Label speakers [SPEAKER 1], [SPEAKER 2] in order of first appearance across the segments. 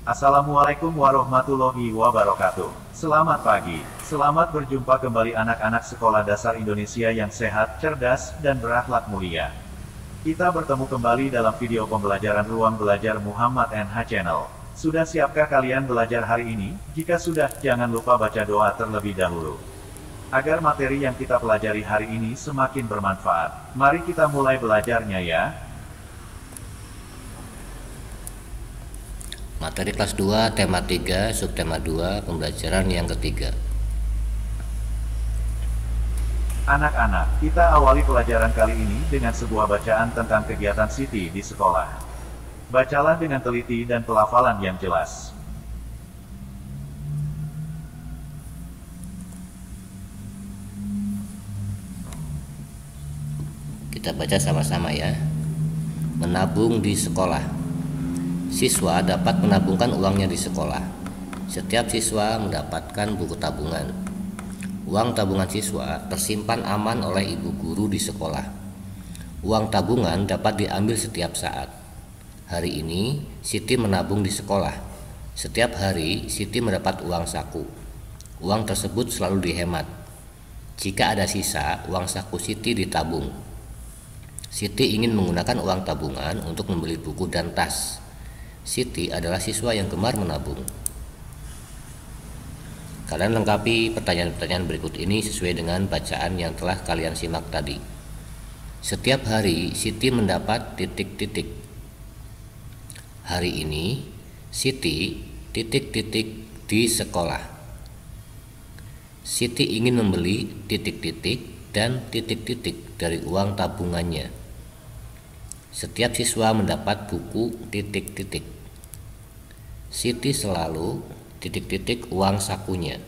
[SPEAKER 1] Assalamualaikum warahmatullahi wabarakatuh. Selamat pagi. Selamat berjumpa kembali anak-anak sekolah dasar Indonesia yang sehat, cerdas, dan berakhlak mulia. Kita bertemu kembali dalam video pembelajaran Ruang Belajar Muhammad NH Channel. Sudah siapkah kalian belajar hari ini? Jika sudah, jangan lupa baca doa terlebih dahulu, agar materi yang kita pelajari hari ini semakin bermanfaat. Mari kita mulai belajarnya ya.
[SPEAKER 2] Materi kelas 2, tema 3, subtema 2, pembelajaran yang ketiga.
[SPEAKER 1] Anak-anak, kita awali pelajaran kali ini dengan sebuah bacaan tentang kegiatan Siti di sekolah. Bacalah dengan teliti dan pelafalan yang jelas.
[SPEAKER 2] Kita baca sama-sama ya. Menabung di sekolah. Siswa dapat menabungkan uangnya di sekolah. Setiap siswa mendapatkan buku tabungan. Uang tabungan siswa tersimpan aman oleh ibu guru di sekolah. Uang tabungan dapat diambil setiap saat. Hari ini Siti menabung di sekolah. Setiap hari Siti mendapat uang saku. Uang tersebut selalu dihemat. Jika ada sisa, uang saku Siti ditabung. Siti ingin menggunakan uang tabungan untuk membeli buku dan tas. Siti adalah siswa yang gemar menabung. Kalian lengkapi pertanyaan-pertanyaan berikut ini sesuai dengan bacaan yang telah kalian simak tadi. Setiap hari Siti mendapat titik-titik. Hari ini Siti titik-titik di sekolah. Siti ingin membeli titik-titik dan titik-titik dari uang tabungannya. Setiap siswa mendapat buku titik-titik. Siti selalu titik-titik uang sakunya.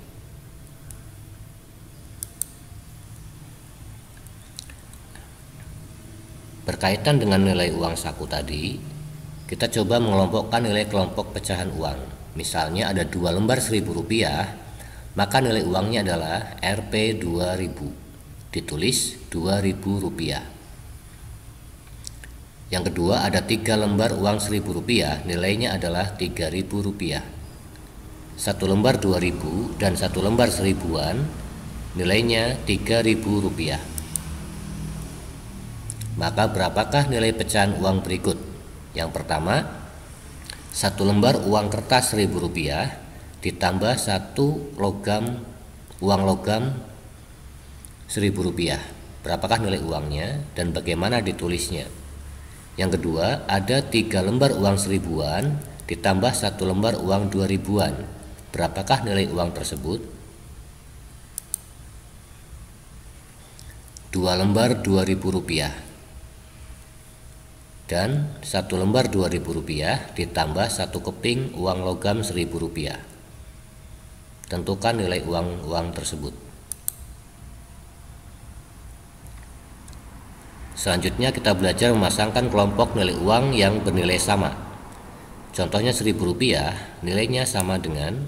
[SPEAKER 2] Berkaitan dengan nilai uang saku tadi, kita coba mengelompokkan nilai kelompok pecahan uang. Misalnya ada 2 lembar Rp1.000, maka nilai uangnya adalah Rp 2000. Ditulis Rp2.000. Yang kedua ada 3 lembar uang Rp1.000, nilainya adalah Rp3.000. 1 lembar Rp2.000 dan 1 lembar seribuan, nilainya Rp3.000. Maka berapakah nilai pecahan uang berikut? Yang pertama, 1 lembar uang kertas Rp1.000 ditambah 1 logam uang logam Rp1.000. Berapakah nilai uangnya dan bagaimana ditulisnya? Yang kedua, ada 3 lembar uang seribuan ditambah 1 lembar uang 2000-an. Berapakah nilai uang tersebut? 2 lembar Rp2.000 dan 1 lembar Rp2.000 ditambah 1 keping uang logam Rp1.000. Tentukan nilai uang tersebut. Selanjutnya kita belajar memasangkan kelompok nilai uang yang bernilai sama. Contohnya Rp1.000 nilainya sama dengan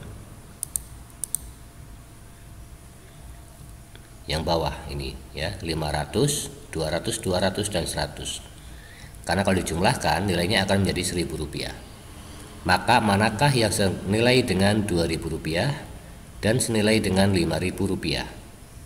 [SPEAKER 2] yang bawah ini ya, 500, 200, 200 dan 100. Karena kalau dijumlahkan nilainya akan menjadi Rp1.000. Maka manakah yang senilai dengan Rp2.000 dan senilai dengan Rp5.000?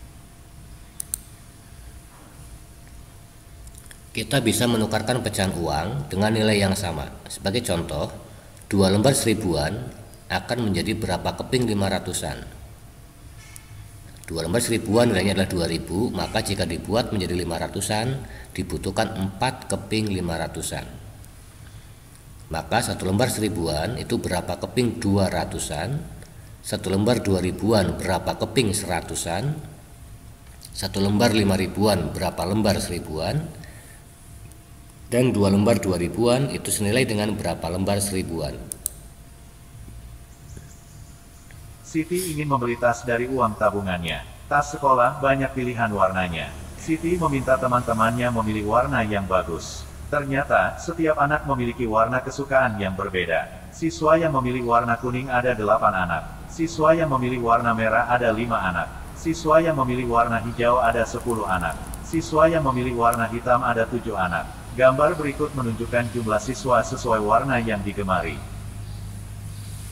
[SPEAKER 2] Kita bisa menukarkan pecahan uang dengan nilai yang sama. Sebagai contoh, 2 lembar seribuan akan menjadi berapa keping 500-an. 2 lembar seribuan nilainya adalah 2000, maka jika dibuat menjadi 500-an dibutuhkan 4 keping 500-an. Maka 1 lembar seribuan itu berapa keping 200-an, 1 lembar 2000-an berapa keping 100-an, 1 lembar 5000-an berapa lembar seribuan, dan 2 lembar 2000-an itu senilai dengan berapa lembar seribuan.
[SPEAKER 1] Siti ingin membeli tas dari uang tabungannya. Tas sekolah banyak pilihan warnanya. Siti meminta teman-temannya memilih warna yang bagus. Ternyata, setiap anak memiliki warna kesukaan yang berbeda. Siswa yang memilih warna kuning ada 8 anak. Siswa yang memilih warna merah ada 5 anak. Siswa yang memilih warna hijau ada 10 anak. Siswa yang memilih warna hitam ada 7 anak. Gambar berikut menunjukkan jumlah siswa sesuai warna yang digemari.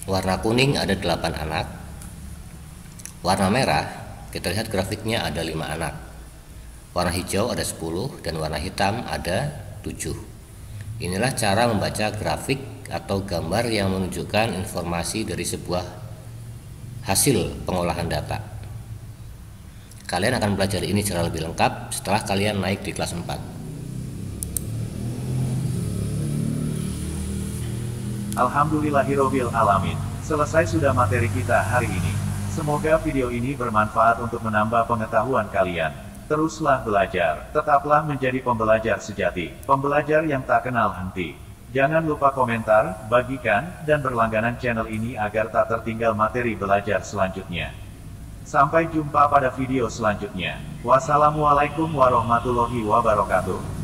[SPEAKER 2] Warna kuning ada 8 anak. Warna merah, kita lihat grafiknya ada 5 anak. Warna hijau ada 10 dan warna hitam ada 7. Inilah cara membaca grafik atau gambar yang menunjukkan informasi dari sebuah hasil pengolahan data. Kalian akan belajar ini secara lebih lengkap setelah kalian naik di kelas 4.
[SPEAKER 1] Alhamdulillahirobbil alamin. Selesai sudah materi kita hari ini. Semoga video ini bermanfaat untuk menambah pengetahuan kalian. Teruslah belajar, tetaplah menjadi pembelajar sejati, pembelajar yang tak kenal henti. Jangan lupa komentar, bagikan, dan berlangganan channel ini agar tak tertinggal materi belajar selanjutnya. Sampai jumpa pada video selanjutnya. Wassalamualaikum warahmatullahi wabarakatuh.